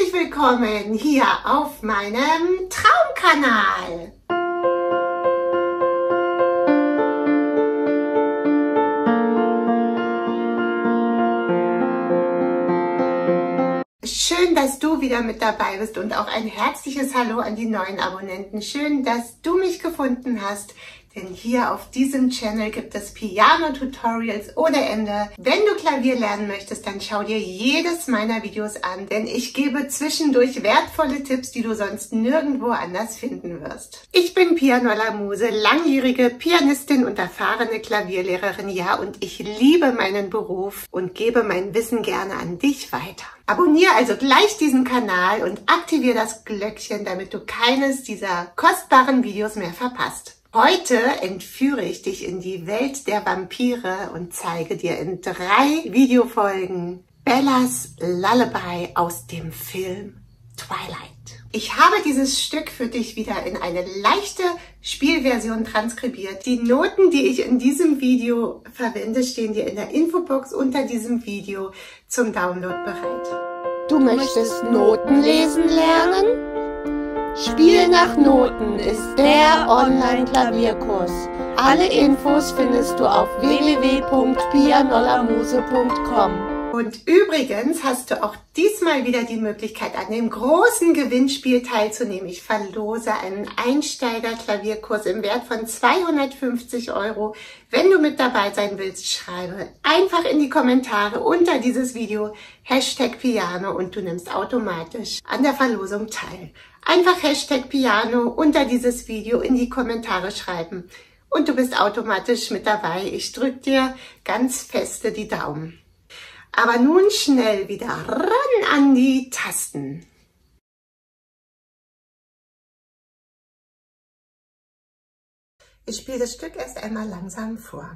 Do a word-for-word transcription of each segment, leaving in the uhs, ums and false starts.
Herzlich willkommen hier auf meinem Traumkanal. Schön, dass du wieder mit dabei bist und auch ein herzliches Hallo an die neuen Abonnenten. Schön, dass du mich gefunden hast. Denn hier auf diesem Channel gibt es Piano-Tutorials ohne Ende. Wenn du Klavier lernen möchtest, dann schau dir jedes meiner Videos an, denn ich gebe zwischendurch wertvolle Tipps, die du sonst nirgendwo anders finden wirst. Ich bin Pia Noller-Muse, langjährige Pianistin und erfahrene Klavierlehrerin, ja, und ich liebe meinen Beruf und gebe mein Wissen gerne an dich weiter. Abonniere also gleich diesen Kanal und aktiviere das Glöckchen, damit du keines dieser kostbaren Videos mehr verpasst. Heute entführe ich dich in die Welt der Vampire und zeige dir in drei Videofolgen Bellas Lullaby aus dem Film Twilight. Ich habe dieses Stück für dich wieder in eine leichte Spielversion transkribiert. Die Noten, die ich in diesem Video verwende, stehen dir in der Infobox unter diesem Video zum Download bereit. Du möchtest Noten lesen lernen? Spiel nach Noten ist der Online-Klavierkurs. Alle Infos findest du auf w w w punkt pia noller muse punkt com. Und übrigens hast du auch diesmal wieder die Möglichkeit, an dem großen Gewinnspiel teilzunehmen. Ich verlose einen Einsteiger-Klavierkurs im Wert von zweihundertfünfzig Euro. Wenn du mit dabei sein willst, schreibe einfach in die Kommentare unter dieses Video Hashtag Piano und du nimmst automatisch an der Verlosung teil. Einfach Hashtag Piano unter dieses Video in die Kommentare schreiben und du bist automatisch mit dabei. Ich drücke dir ganz feste die Daumen. Aber nun schnell wieder ran an die Tasten. Ich spiele das Stück erst einmal langsam vor.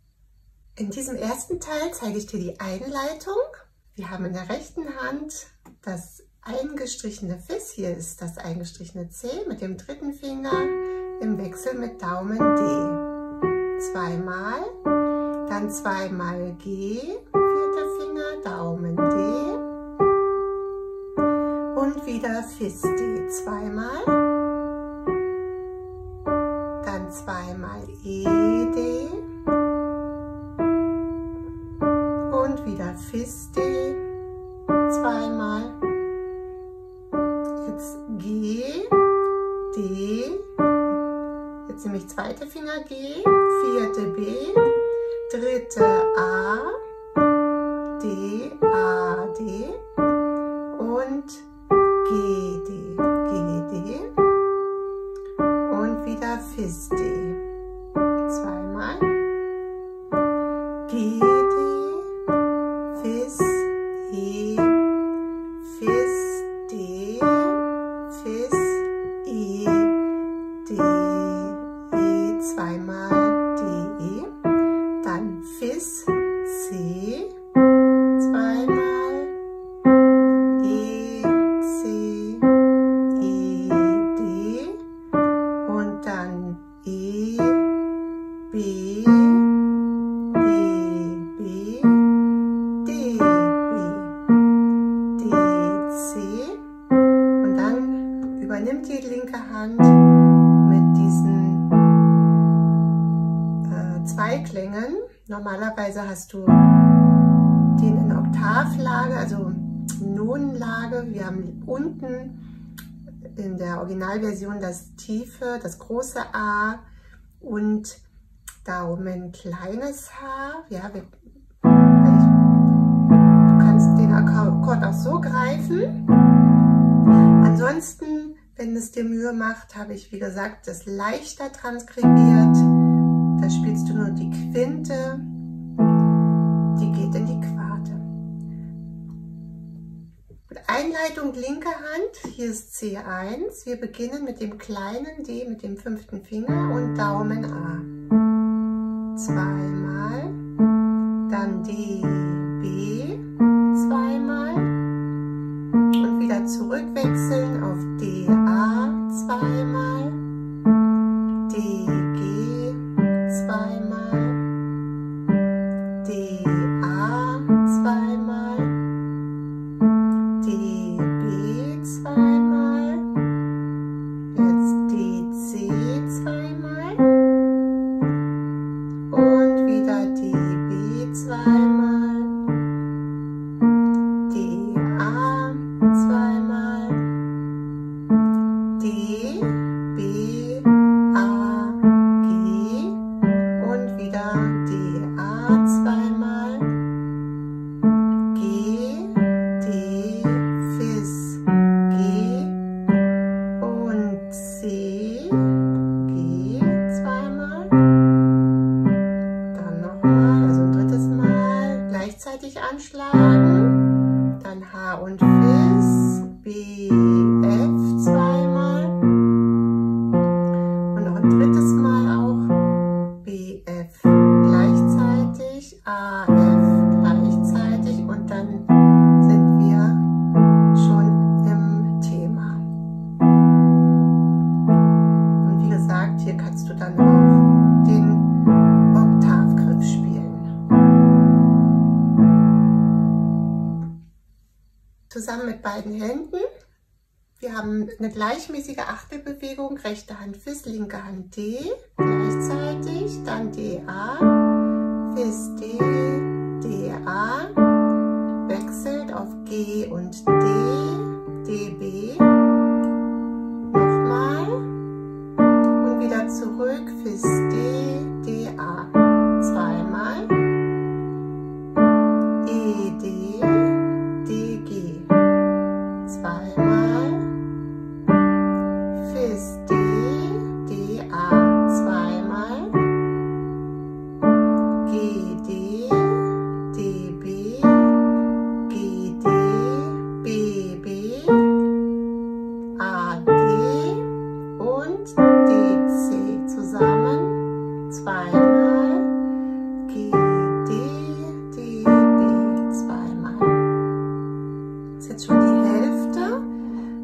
In diesem ersten Teil zeige ich dir die Einleitung. Wir haben in der rechten Hand Das eingestrichene Fis, hier ist das eingestrichene C mit dem dritten Finger im Wechsel mit Daumen D. Zweimal, dann zweimal G, vierter Finger, Daumen D und wieder Fis D. Zweimal, dann zweimal E, D und wieder Fis D. Zweimal. Jetzt G, D, jetzt nehme ich zweite Finger G, vierte B, dritte A, D, A, D und G, D, G, D und wieder Fis D. Zweimal. G, D, Fis, E, Fis, D, Fis, E, D, E, zweimal D, E, dann Fis, C, zweimal, E, C, E, D und dann E, B, E, B, D, B, D, C und dann übernimmt die linke Hand mit diesen äh, zwei Klängen. Normalerweise hast du den in Oktavlage, also Nonenlage. Wir haben unten in der Originalversion das tiefe, das große A und Daumen kleines H. Ja, wir, du kannst den Akkord auch so greifen. Ansonsten, wenn es dir Mühe macht, habe ich, wie gesagt, das leichter transkribiert. Da spielst du nur die Quinte, die geht in die Quarte. Einleitung linke Hand, hier ist C eins. Wir beginnen mit dem kleinen D mit dem fünften Finger und Daumen A. Zweimal, dann D, B, zweimal und wieder zurückwechseln auf D, A, zweimal, D, G, zweimal, D, A, zweimal, D, B, zweimal, jetzt D, C, zweimal und wieder D, B, zweimal, D, A, zweimal, D, B, A, G und wieder D, A, zweimal, G, D, Fis, G und C, G zweimal, dann nochmal, also ein drittes Mal gleichzeitig anschlagen, dann H und Fis, B, F zweimal und noch ein drittes Mal auch B, F gleichzeitig, A, F gleichzeitig und dann sind wir schon im Thema. Und wie gesagt, hier kannst du dann auch den Oktavgriff spielen. Zusammen mit beiden Händen. Wir haben eine gleichmäßige Achtelbewegung, rechte Hand Fis, linke Hand D, gleichzeitig, dann D, A, Fis, D, D, A, wechselt auf G und D, D, B, nochmal und wieder zurück, Fis, D, D, A, zweimal, E, D, D, G, zweimal, Fis, D, D, A, zweimal, G, D, D, B, G, D, B, B, A, D und D, C zusammen, zweimal, G, D, D, B, zweimal. Das ist jetzt schon die Hälfte.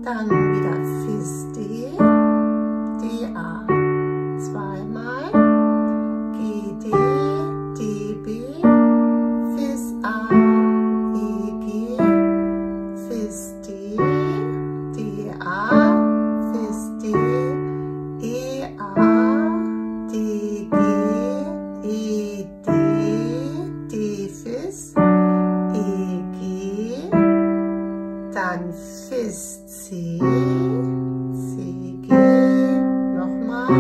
dann wieder Fis D, D A, zweimal, G D, D B, Fis A, E G, Fis D, D A, Fis D, E A, D G, E D, D Fis, E G, dann Fis C, C G, nochmal,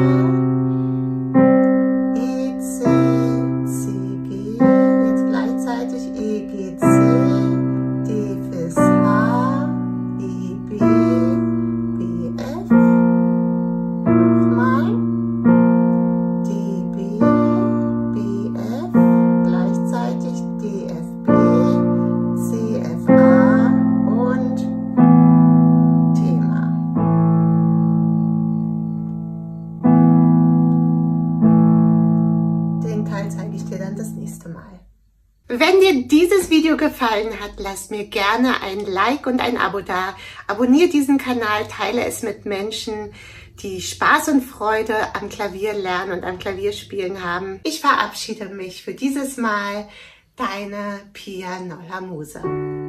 E C, C G, jetzt gleichzeitig E G C, D Fis H, E B, B F, nochmal, D B, B F, gleichzeitig D F B, C F A und Thema. Den Teil zeige ich dir dann das nächste Mal. Wenn dir dieses Video gefallen hat, lass mir gerne ein Like und ein Abo da. Abonniere diesen Kanal, teile es mit Menschen, die Spaß und Freude am Klavierlernen und am Klavierspielen haben. Ich verabschiede mich für dieses Mal. Deine Pia Noller-Muse.